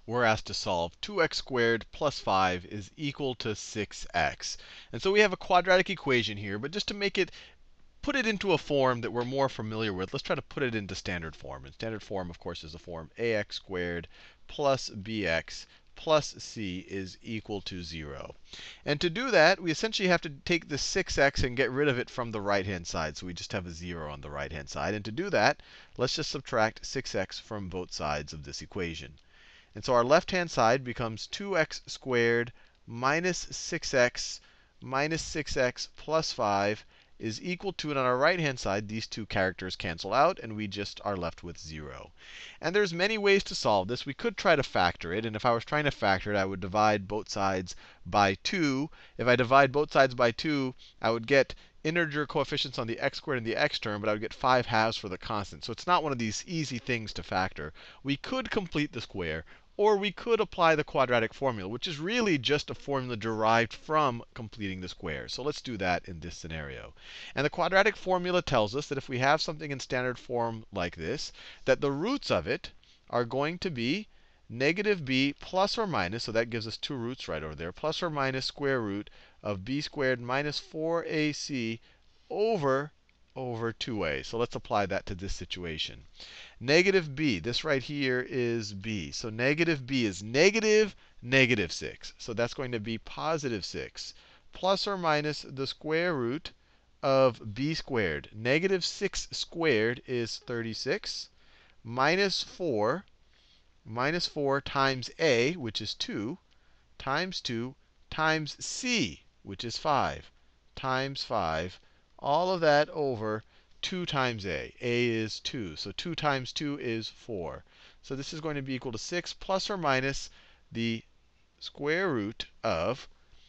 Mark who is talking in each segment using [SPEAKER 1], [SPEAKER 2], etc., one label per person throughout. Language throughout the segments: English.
[SPEAKER 1] we're asked to solve 2x squared plus 5 is equal to 6x. And so we have a quadratic equation here, but just to make it, put it into a form that we're more familiar with, let's try to put it into standard form. And standard form, of course, is the form ax squared plus bx plus c is equal to 0. And to do that, we essentially have to take the 6x and get rid of it from the right-hand side. So we just have a 0 on the right-hand side. And to do that, let's just subtract 6x from both sides of this equation. And so our left-hand side becomes 2x squared minus 6x plus 5 is equal to, and on our right-hand side, these two characters cancel out, and we just are left with 0. And there's many ways to solve this. We could try to factor it. And if I was trying to factor it, I would divide both sides by 2. If I divide both sides by 2, I would get integer coefficients on the x squared and the x term, but I would get 5 halves for the constant. So it's not one of these easy things to factor. We could complete the square, or we could apply the quadratic formula, which is really just a formula derived from completing the square. So let's do that in this scenario. And the quadratic formula tells us that if we have something in standard form like this, that the roots of it are going to be negative b plus or minus, so that gives us two roots right over there, plus or minus square root of b squared minus 4ac over 2a. So let's apply that to this situation. Negative b, this right here is b. So negative b is negative 6. So that's going to be positive 6 plus or minus the square root of b squared. Negative 6 squared is 36 minus 4 times a, which is 2, times c, which is 5, times 5. All of that over 2 times a. A is 2. So 2 times 2 is 4. So this is going to be equal to 6 plus or minus the square root of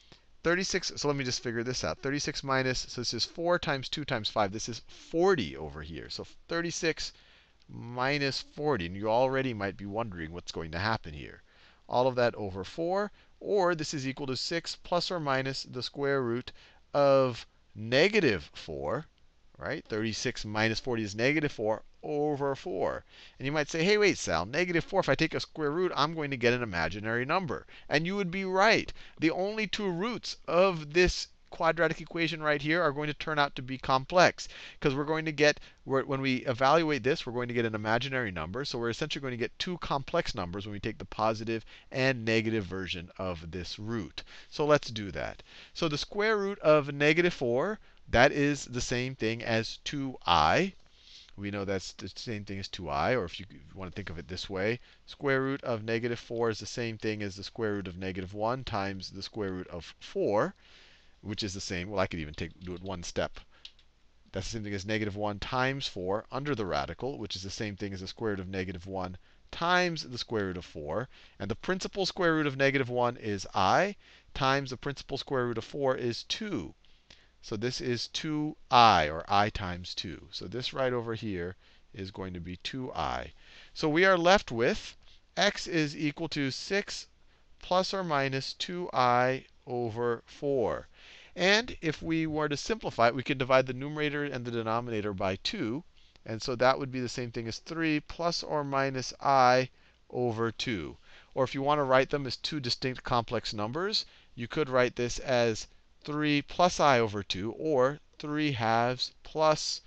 [SPEAKER 1] 36. So let me just figure this out. 36 minus, so this is 4 times 2 times 5. This is 40 over here. So 36 minus 40. And you already might be wondering what's going to happen here. All of that over 4. Or this is equal to 6 plus or minus the square root of negative 4. Right? 36 minus 40 is negative 4 over 4. And you might say, hey, wait, Sal, negative 4, if I take a square root, I'm going to get an imaginary number. And you would be right. The only two roots of this quadratic equation right here are going to turn out to be complex. Because we're going to get, when we evaluate this, we're going to get an imaginary number. So we're essentially going to get two complex numbers when we take the positive and negative version of this root. So let's do that. So the square root of negative 4, that is the same thing as 2i. We know that's the same thing as 2i, or if you want to think of it this way, square root of negative 4 is the same thing as the square root of negative 1 times the square root of 4, which is the same. Well, I could even do it one step. That's the same thing as negative 1 times 4 under the radical, which is the same thing as the square root of negative 1 times the square root of 4. And the principal square root of negative 1 is I, times the principal square root of 4 is 2. So this is 2i, or I times 2. So this right over here is going to be 2i. So we are left with x is equal to 6 plus or minus 2i over 4. And if we were to simplify it, we could divide the numerator and the denominator by 2. And so that would be the same thing as 3 plus or minus I over 2. Or if you want to write them as two distinct complex numbers, you could write this as 3 plus I over 2, or 3 halves plus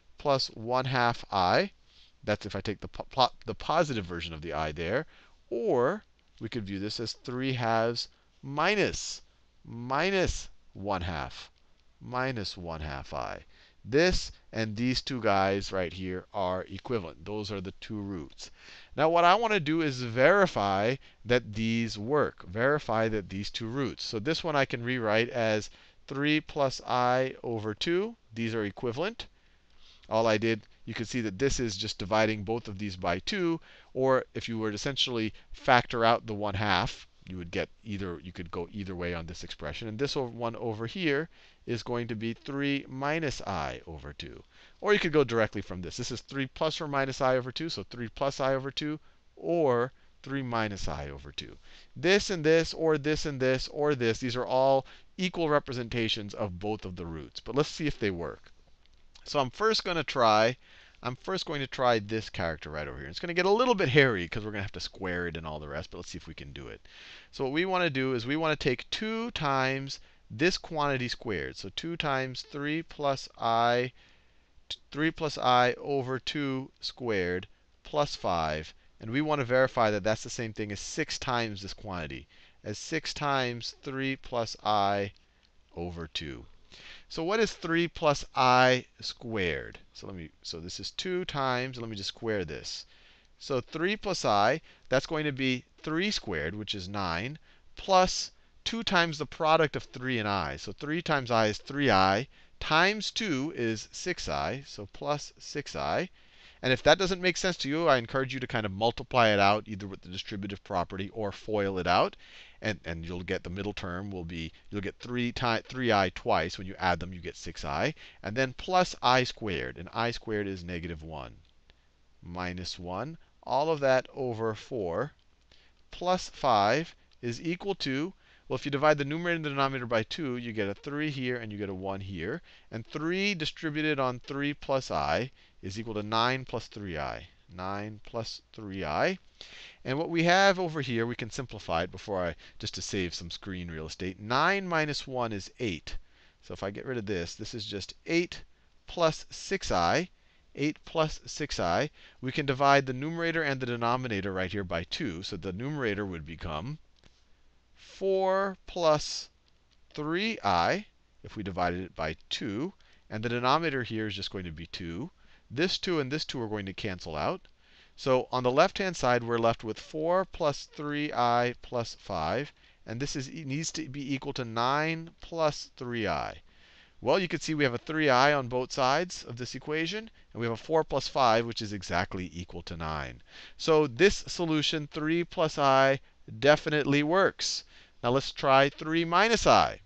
[SPEAKER 1] 1 half I. That's if I take the positive version of the I there. Or we could view this as 3 halves minus 1 half I. This and these two guys right here are equivalent. Those are the two roots. Now what I want to do is verify that these work. Verify that these two roots. So this one I can rewrite as 3 plus I over 2. These are equivalent. All I did, you can see that this is just dividing both of these by 2. Or if you were to essentially factor out the 1 half, you would get either, you could go either way on this expression. And this one over here is going to be 3 minus I over 2. Or you could go directly from this. This is 3 plus or minus I over 2. So 3 plus I over 2, or 3 minus I over 2. This and this, or this and this, or this, these are all equal representations of both of the roots. But let's see if they work. So I'm first going to try I'm first going to try this character right over here. It's going to get a little bit hairy because we're going to have to square it and all the rest, but let's see if we can do it. So what we want to do is we want to take 2 times this quantity squared. So 2 times 3 plus I over 2 squared plus 5. And we want to verify that that's the same thing as 6 times this quantity, as 6 times 3 plus I over 2. So what is 3 plus I squared? So this is 2 times, let me just square this. So 3 plus I, that's going to be 3 squared, which is 9, plus 2 times the product of 3 and I. So 3 times I is 3I, times 2 is 6I, so plus 6I. And if that doesn't make sense to you, I encourage you to kind of multiply it out either with the distributive property or FOIL it out. And you'll get the middle term will be, you'll get 3I twice. When you add them, you get 6I. And then plus I squared. And I squared is -1 minus 1. All of that over 4 plus 5 is equal to, well, if you divide the numerator and the denominator by 2, you get a 3 here and you get a 1 here. And 3 distributed on 3 plus I is equal to 9 plus 3I. 9 plus 3I. And what we have over here, we can simplify it just to save some screen real estate. 9 minus 1 is 8. So if I get rid of this, this is just 8 plus 6I. 8 plus 6I. We can divide the numerator and the denominator right here by 2. So the numerator would become 4 plus 3I if we divided it by 2. And the denominator here is just going to be 2. This 2 and this 2 are going to cancel out. So on the left-hand side, we're left with 4 plus 3I plus 5. And this needs to be equal to 9 plus 3I. Well, you can see we have a 3I on both sides of this equation. And we have a 4 plus 5, which is exactly equal to 9. So this solution, 3 plus I, definitely works. Now let's try 3 minus I.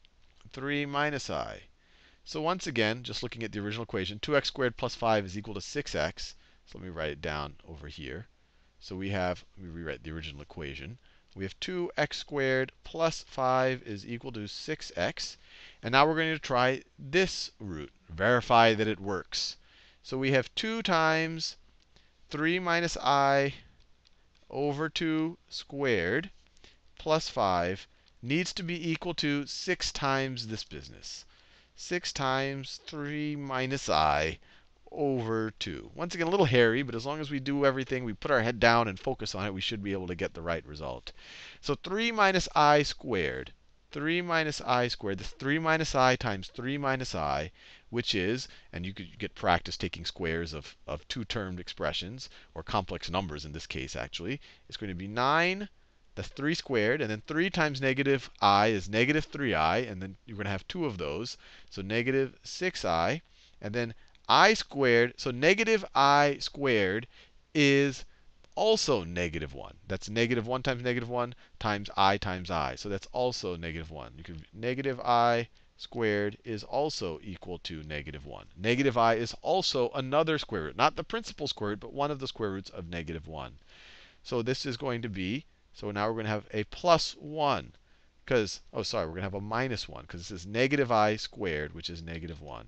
[SPEAKER 1] 3 minus I. So once again, just looking at the original equation, 2x squared plus 5 is equal to 6x. So let me write it down over here. So let me rewrite the original equation. We have 2x squared plus 5 is equal to 6x. And now we're going to try this root, verify that it works. So we have 2 times 3 minus I over 2 squared plus 5 needs to be equal to 6 times this business. 6 times 3 minus I over 2. Once again, a little hairy, but as long as we do everything, we put our head down and focus on it, we should be able to get the right result. So 3 minus I squared. 3 minus I squared. This 3 minus I times 3 minus I, which is, and you could get practice taking squares of two-termed expressions, or complex numbers in this case, actually. It's going to be 9. That's 3 squared. And then 3 times negative I is negative 3I. And then you're going to have 2 of those. So negative 6I. And then I squared, so negative I squared is also -1. That's -1 times -1 times I. So that's also -1. You can negative I squared is also equal to -1. Negative I is also another square root. Not the principal square root, but one of the square roots of -1. So this is going to be, so now we're going to have a plus 1. Because, oh, sorry, we're going to have a minus 1. Because this is negative I squared, which is -1.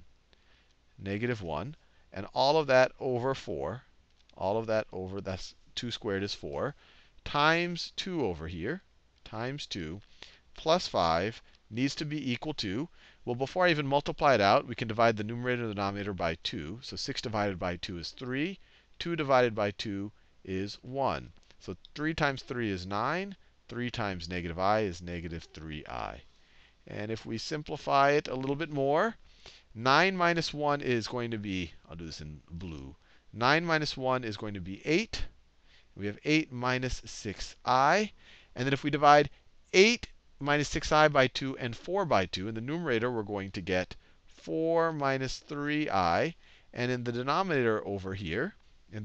[SPEAKER 1] -1, and all of that over 4, all of that over, that's 2 squared is 4, times 2 over here, times 2, plus 5 needs to be equal to, well, before I even multiply it out, we can divide the numerator and the denominator by 2. So 6 divided by 2 is 3. 2 divided by 2 is 1. So 3 times 3 is 9. 3 times negative I is negative 3I. And if we simplify it a little bit more, 9 minus 1 is going to be, I'll do this in blue. 9 minus 1 is going to be 8. We have 8 minus 6i. And then if we divide 8 minus 6i by 2 and 4 by 2, in the numerator, we're going to get 4 minus 3i. And in the denominator over here,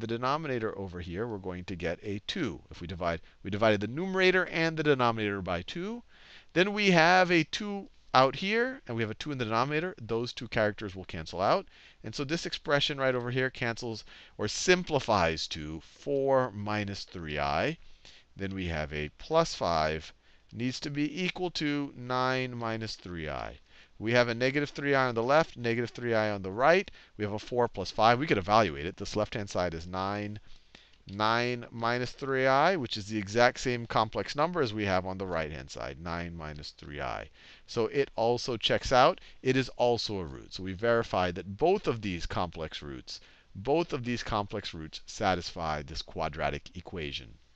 [SPEAKER 1] we're going to get a 2. If we divided the numerator and the denominator by 2. Then we have a 2 out here, and we have a 2 in the denominator. Those two characters will cancel out. And so this expression right over here cancels or simplifies to 4 minus 3i. Then we have a plus 5 needs to be equal to 9 minus 3i. We have a negative 3i on the left, negative 3i on the right. We have a 4 plus 5. We could evaluate it. This left-hand side is 9. 9 minus 3i, which is the exact same complex number as we have on the right-hand side, 9 minus 3i. So it also checks out. It is also a root. So we verified that both of these complex roots satisfy this quadratic equation.